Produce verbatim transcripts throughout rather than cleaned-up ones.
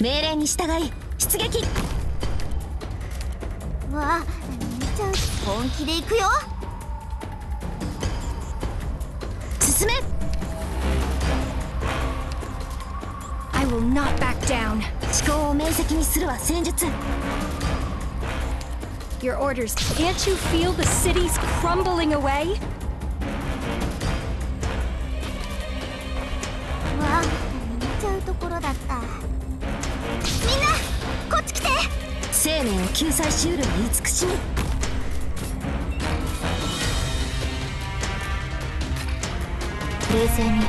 命令に従い出撃。 うわ、見ちゃう。本気で行くよ。 進め。 I will not back down. 思考を明晰にするは戦術。 Your orders. Can't you feel the cities crumbling away? うわ、見ちゃうところだった。みんなこっち来て。 生命を救済しうる慈しみ。冷静に。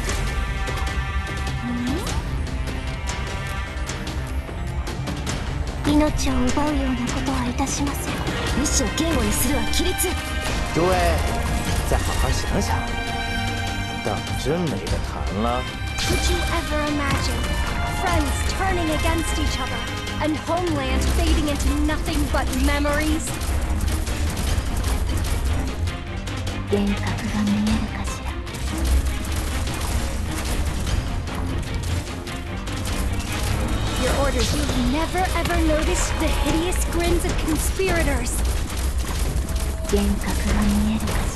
命を奪うようなことはいたしません。 意志を堅固にするは規律。 诸位，再好好想想，当真没得谈了。 Could you ever imagine friends turning against each other and homeland fading into nothing but memories? 幻覚が見えるかしら。 Your orders. You've never ever noticed the hideous grins of conspirators. 幻覚が見えるかしら。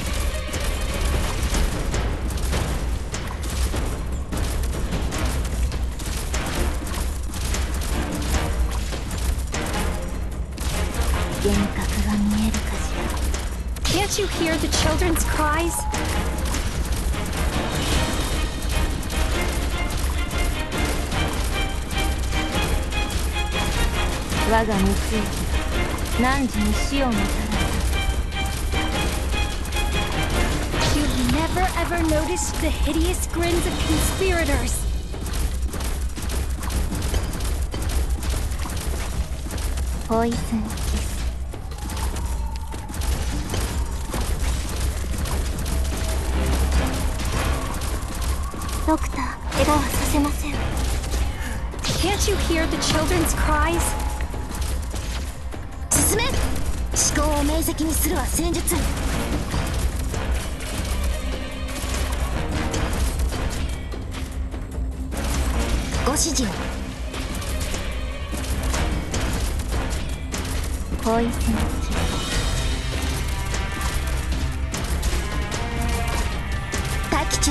幻覚が見えるかしら。 Can't you hear the children's cries? 我が三つ何時に死をもたらす。 You've never ever noticed the hideous grins of conspirators. ポイズンキス。ドクター、怪我はさせません。 Can't you hear the children's cries? 進め。思考を明晰にするは戦術。ご指示を。 ポイズンキス。 待機中。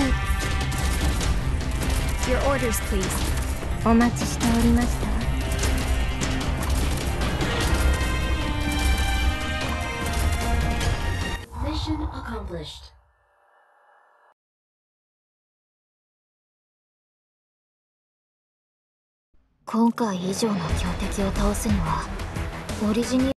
Your orders, please. お待ちしておりましたわ。 Mission accomplished. 今回以上の強敵を倒すにはオリジニ